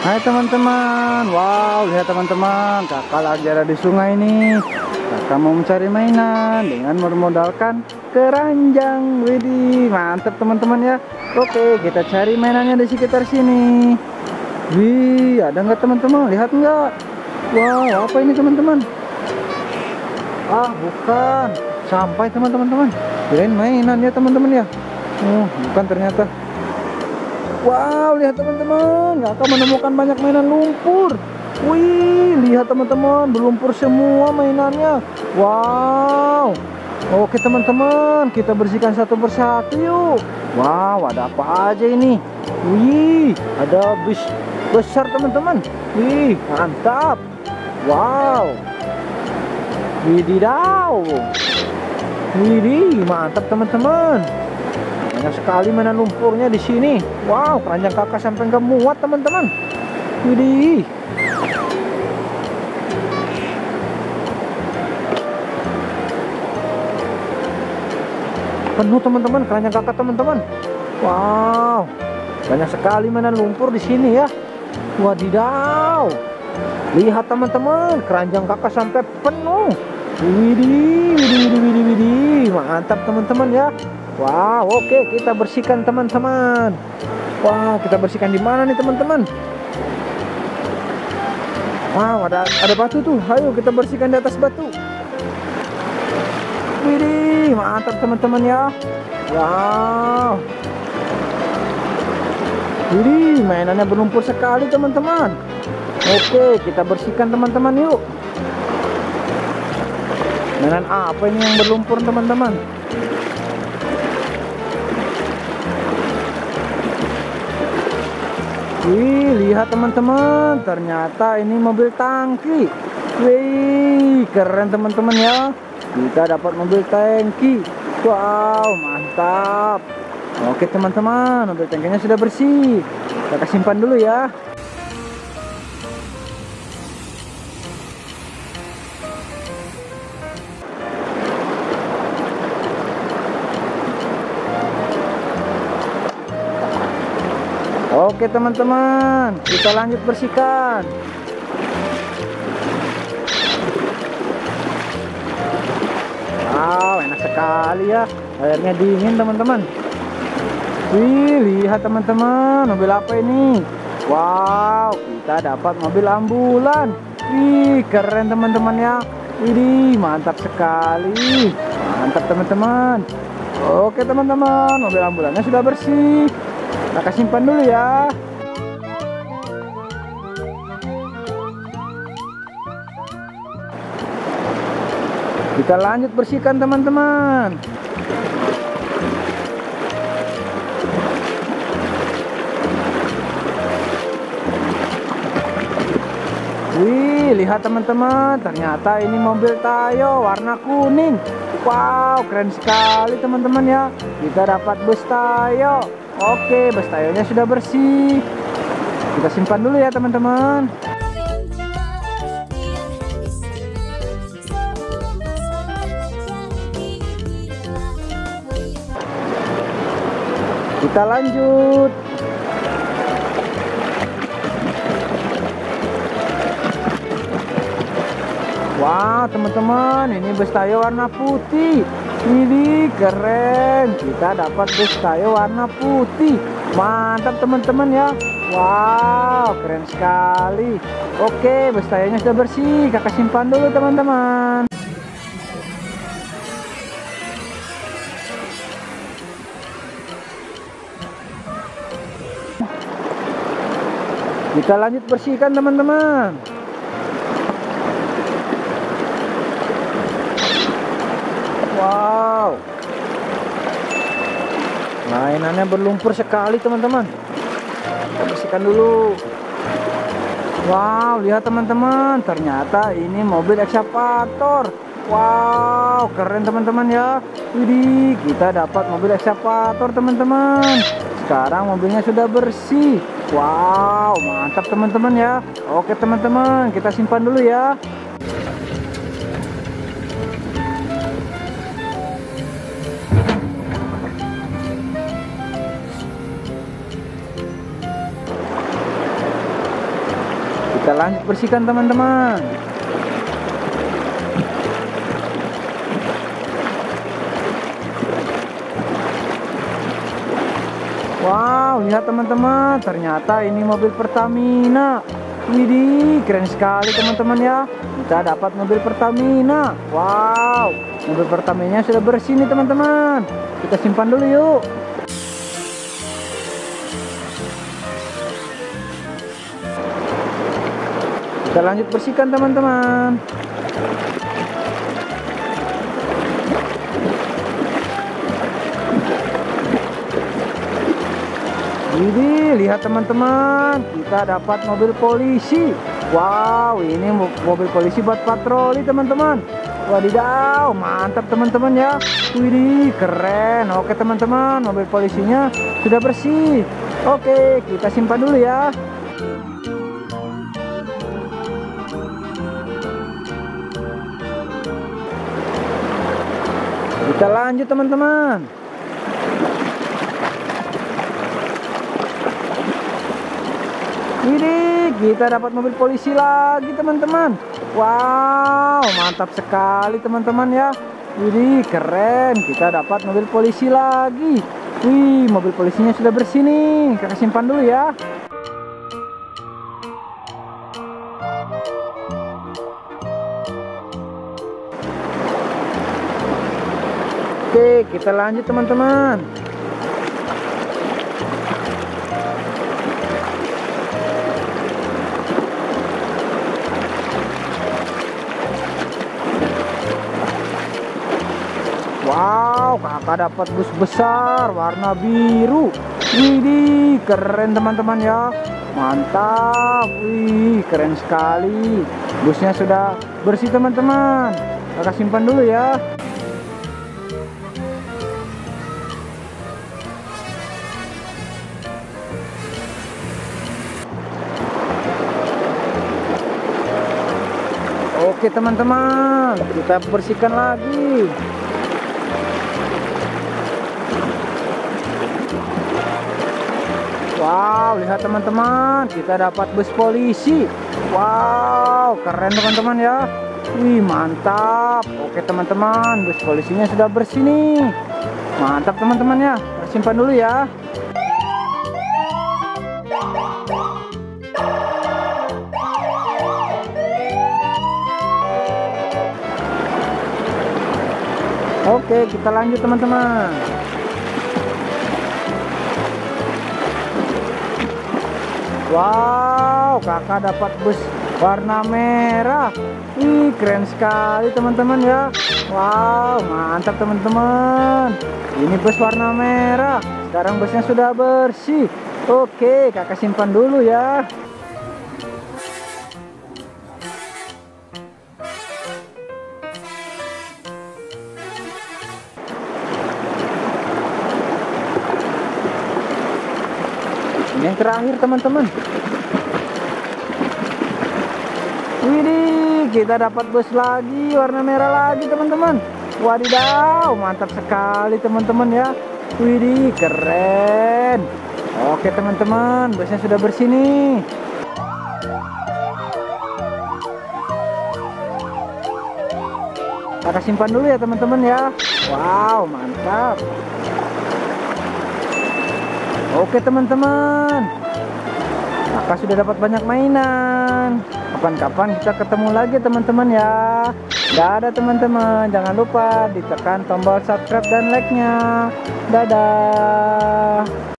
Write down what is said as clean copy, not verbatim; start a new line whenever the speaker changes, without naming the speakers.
Hai teman-teman, wow lihat teman-teman, kakak lagi ada di sungai nih. Kakak mau mencari mainan dengan bermodalkan keranjang. Widih, mantap teman-teman ya. Oke, kita cari mainannya di sekitar sini. Wih, ada nggak teman-teman? Lihat nggak? Wow, apa ini teman-teman? Ah, bukan. Sampai teman-teman. Kirain mainan ya teman-teman ya. Bukan ternyata. Wow, lihat teman-teman, kakak menemukan banyak mainan lumpur. Wih, lihat teman-teman, berlumpur semua mainannya. Wow. Oke teman-teman, kita bersihkan satu persatu yuk. Wow, ada apa aja ini? Wih, ada bus besar teman-teman. Wih, mantap. Wow. Wididaw. Widih, mantap teman-teman. Banyak sekali mainan lumpurnya di sini. Wow, keranjang kakak sampai nggak muat teman-teman. Widih. Penuh teman-teman keranjang kakak teman-teman. Wow, banyak sekali mainan lumpur di sini ya. Wadidaw. Lihat teman-teman, keranjang kakak sampai penuh. Widih. Mantap teman-teman ya. Wow, oke, kita bersihkan teman-teman. Wow, kita bersihkan di mana nih teman-teman? Wow, ada batu tuh. Ayo kita bersihkan di atas batu. Widih, mantap teman-teman ya. Wow. Widih, mainannya berlumpur sekali teman-teman. Oke, kita bersihkan teman-teman yuk. Mainan apa ini yang berlumpur teman-teman? Wih, lihat teman-teman, ternyata ini mobil tangki. Wih, keren teman-teman ya. Kita dapat mobil tangki. Wow, mantap. Oke teman-teman, mobil tangkinya sudah bersih. Kita simpan dulu ya. Oke teman-teman, kita lanjut bersihkan. Wow, enak sekali ya. Airnya dingin teman-teman. Wih, lihat teman-teman, mobil apa ini? Wow, kita dapat mobil ambulan. Wih, keren teman-teman ya. Wih, mantap sekali. Mantap teman-teman. Oke teman-teman, mobil ambulannya sudah bersih. Kita simpan dulu ya. Kita lanjut bersihkan teman-teman. Wih, lihat teman-teman, ternyata ini mobil Tayo warna kuning. Wow, keren sekali teman-teman ya. Kita dapat bus Tayo. Oke, bus Tayonya sudah bersih. Kita simpan dulu ya teman-teman. Kita lanjut. Wah, teman-teman, ini bus Tayo warna putih. Ini keren. Kita dapat bus Tayo warna putih. Mantap teman-teman ya. Wow, keren sekali. Oke, bus Tayonya sudah bersih. Kakak simpan dulu teman-teman. Kita lanjut bersihkan teman-teman. Wow, mainannya berlumpur sekali teman-teman. Kita bersihkan dulu. Wow, lihat teman-teman, ternyata ini mobil ekskavator. Wow, keren teman-teman ya. Widih, kita dapat mobil ekskavator teman-teman. Sekarang mobilnya sudah bersih. Wow, mantap teman-teman ya. Oke teman-teman, kita simpan dulu ya. Kita lanjut bersihkan teman-teman. Wow, lihat teman-teman, ternyata ini mobil Pertamina. Widih, keren sekali teman-teman ya. Kita dapat mobil Pertamina. Wow, mobil Pertamina sudah bersih nih teman-teman. Kita simpan dulu yuk. Kita lanjut bersihkan teman-teman. Ini lihat teman-teman, kita dapat mobil polisi. Wow, ini mobil polisi buat patroli teman-teman. Wadidaw, mantap teman-teman ya. Widih, keren. Oke teman-teman, mobil polisinya sudah bersih. Oke, kita simpan dulu ya. Kita lanjut teman-teman. Ini kita dapat mobil polisi lagi teman-teman. Wow, mantap sekali teman-teman ya. Ini keren, kita dapat mobil polisi lagi. Wih, mobil polisinya sudah bersih nih. Kita simpan dulu ya. Oke, kita lanjut teman-teman. Wow, kakak dapat bus besar warna biru. Widih, keren teman-teman ya. Mantap. Wih, keren sekali. Busnya sudah bersih teman-teman. Kakak simpan dulu ya. Oke teman-teman, kita bersihkan lagi. Wow, lihat teman-teman, kita dapat bus polisi. Wow, keren teman-teman ya. Wih, mantap. Oke teman-teman, bus polisinya sudah bersih nih. Mantap teman-teman ya. Simpan dulu ya. Oke, kita lanjut teman-teman. Wow, kakak dapat bus warna merah. Ih, keren sekali teman-teman ya. Wow, mantap teman-teman. Ini bus warna merah. Sekarang busnya sudah bersih. Oke, kakak simpan dulu ya. Yang terakhir teman-teman. Widih, kita dapat bus lagi warna merah lagi teman-teman. Wadidaw, mantap sekali teman-teman ya. Widih, keren. Oke teman-teman, busnya sudah bersih nih. Kita simpan dulu ya teman-teman ya. Wow, mantap. Oke teman-teman, kakak sudah dapat banyak mainan. Kapan-kapan kita ketemu lagi teman-teman ya. Dadah teman-teman, jangan lupa ditekan tombol subscribe dan like-nya. Dadah.